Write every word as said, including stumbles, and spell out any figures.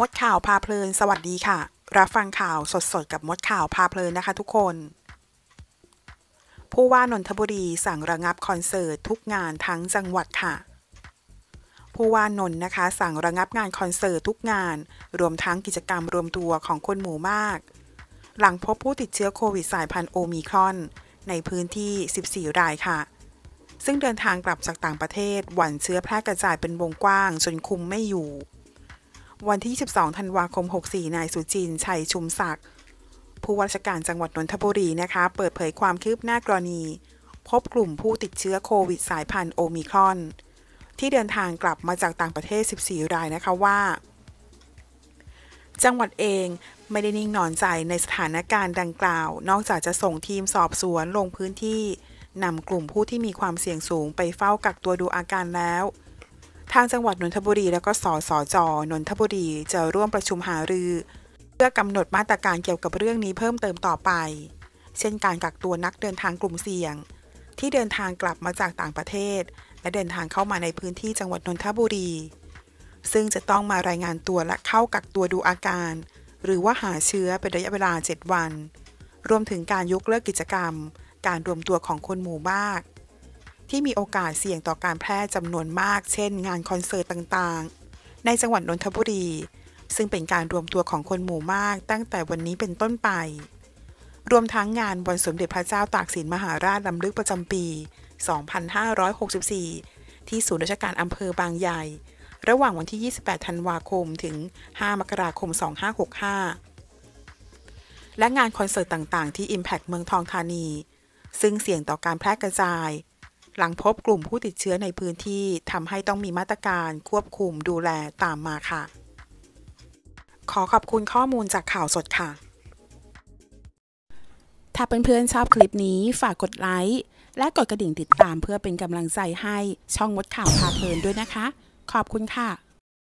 มดข่าวพาเพลินสวัสดีค่ะรับฟังข่าวสดๆกับมดข่าวพาเพลินนะคะทุกคนผู้ว่านนทบุรีสั่งระงับคอนเสิร์ตทุกงานทั้งจังหวัดค่ะผู้ว่านนท์นะคะสั่งระงับงานคอนเสิร์ตทุกงานรวมทั้งกิจกรรมรวมตัวของคนหมู่มากหลังพบผู้ติดเชื้อโควิดสายพันธุ์โอมิครอนในพื้นที่สิบสี่รายค่ะซึ่งเดินทางกลับจากต่างประเทศหวั่นเชื้อแพร่กระจายเป็นวงกว้างจนคุมไม่อยู่วันที่ยี่สิบสองธันวาคมหกสี่นายสุจินต์ชัยชุมศักดิ์ผู้ว่าราชการจังหวัดนนทบุรีนะคะเปิดเผยความคืบหน้ากรณีพบกลุ่มผู้ติดเชื้อโควิดสายพันธุ์โอมิครอนที่เดินทางกลับมาจากต่างประเทศสิบสี่รายนะคะว่าจังหวัดเองไม่ได้นิ่งนอนใจในสถานการณ์ดังกล่าวนอกจากจะส่งทีมสอบสวนลงพื้นที่นำกลุ่มผู้ที่มีความเสี่ยงสูงไปเฝ้ากักตัวดูอาการแล้วทางจังหวัดนนทบุรีและก็สสจ.นนทบุรีจะร่วมประชุมหารือเพื่อกำหนดมาตรการเกี่ยวกับเรื่องนี้เพิ่มเติมต่อไปเช่นการกักตัวนักเดินทางกลุ่มเสี่ยงที่เดินทางกลับมาจากต่างประเทศและเดินทางเข้ามาในพื้นที่จังหวัดนนทบุรีซึ่งจะต้องมารายงานตัวและเข้ากักตัวดูอาการหรือว่าหาเชื้อเป็นระยะเวลาเจ็ดวันรวมถึงการยกเลิกกิจกรรมการรวมตัวของคนหมู่มากที่มีโอกาสเสี่ยงต่อการแพร่จำนวนมากเช่นงานคอนเสิร์ตต่างๆในจังหวัดนนทบุรีซึ่งเป็นการรวมตัวของคนหมู่มากตั้งแต่วันนี้เป็นต้นไปรวมทั้งงานวันสมเด็จพระเจ้าตากสินมหาราชรำลึกประจำปี สองพันห้าร้อยหกสิบสี่ ที่ศูนย์ราชการอำเภอบางใหญ่ระหว่างวันที่ ยี่สิบแปด ธันวาคมถึง ห้า มกราคม สองพันห้าร้อยหกสิบห้า และงานคอนเสิร์ตต่างๆที่ Impact เมืองทองธานีซึ่งเสี่ยงต่อการแพร่กระจายหลังพบกลุ่มผู้ติดเชื้อในพื้นที่ทำให้ต้องมีมาตรการควบคุมดูแลตามมาค่ะขอขอบคุณข้อมูลจากข่าวสดค่ะถ้าเพื่อนๆชอบคลิปนี้ฝากกดไลค์และกดกระดิ่งติดตามเพื่อเป็นกำลังใจให้ช่องมดข่าวพาเพลินด้วยนะคะขอบคุณค่ะ